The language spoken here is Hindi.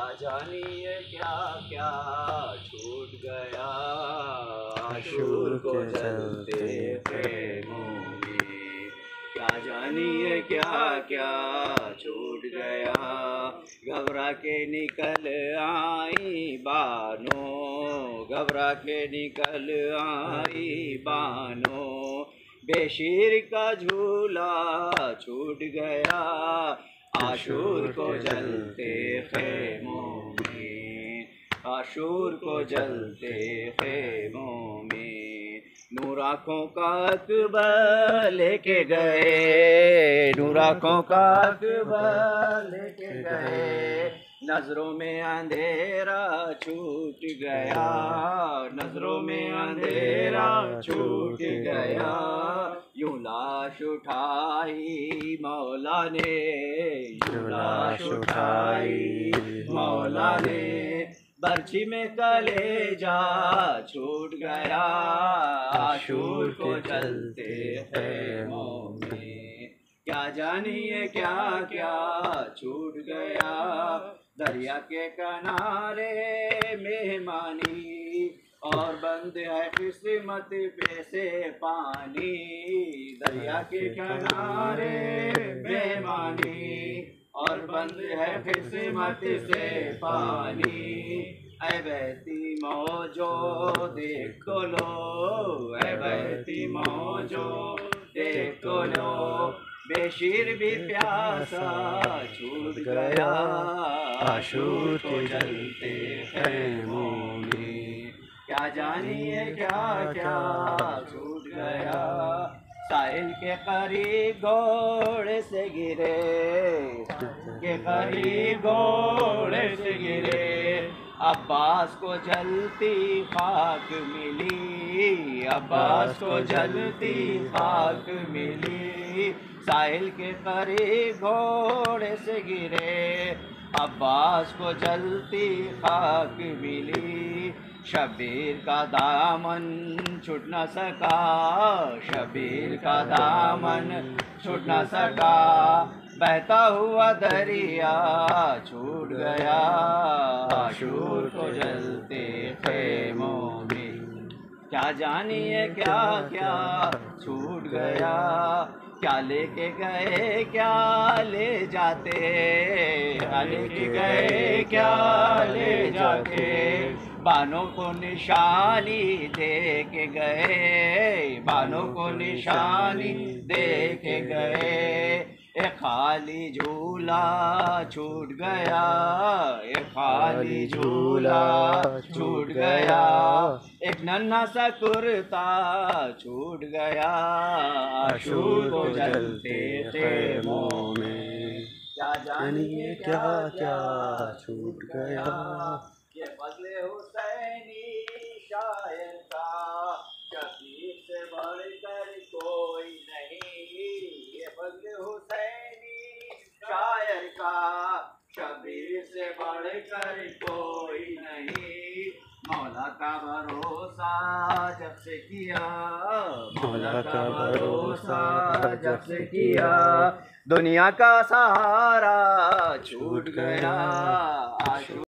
क्या जानिए क्या क्या छूट गया आशूर को जलते खेमों में। क्या जानिए क्या क्या छूट गया घबरा के निकल आई बानो, घबरा के निकल आई बानो। बेशीर का झूला छूट गया आशूर को जलते खेमों में, आशूर को जलते खेमों में। नूर आँखों का अकबर लेके गए, नूर आँखों का अकबर लेके गए। नजरों में अंधेरा छूट गया, नजरों में अंधेरा छूट गया। यूं लाश उठाई मौला ने, यूं लाश उठाई मौला ने। बर्छी में कलेजा छूट गया आशूर को जलते खेमों में। क्या जानिए क्या क्या छूट गया दरिया के किनारे मेहमानी, और बंद है किस्मत पे से पानी। दरिया के किनारे मेहमानी और बंद है किस्मत से पानी। ऐ बहती मौजो देखो लो, ऐ बहती मौजो देखो लो। बेशीर भी प्यासा छूट गया आशूर को जलते खेमों में। क्या जानिए क्या क्या छूट गया साहिल के करीब घोड़े से गिरे, के करीब घोड़े से गिरे। अब्बास को जलती खाक मिली, अब्बास को जलती खाक मिली। साहिल के करीब घोड़े से गिरे अब्बास को जलती खाक मिली। शबीर का दामन छूट न सका, शबीर का दामन छूट न सका। बहता हुआ दरिया छूट गया आशूर को जलते खेमों में। क्या जानिए क्या क्या छूट गया क्या लेके गए क्या ले जाते, क्या लेके गए क्या ले जाते। बानों को निशानी दे के गए, बानों को निशानी दे के गए। एक खाली झूला छूट गया, एक खाली झूला छूट गया। एक नन्हा सा कुर्ता छूट गया आशूर को जलते खेमों में। क्या जानिए क्या क्या छूट गया ये फजले हुसैनी शायर का, शबीर से बढ़कर कोई नहीं। ये फजले हुसैनी शायर का, शबीर से बढ़कर कोई नहीं। मौला का भरोसा जब से किया, मौला का भरोसा जब से किया। दुनिया का सहारा छूट गया आशूर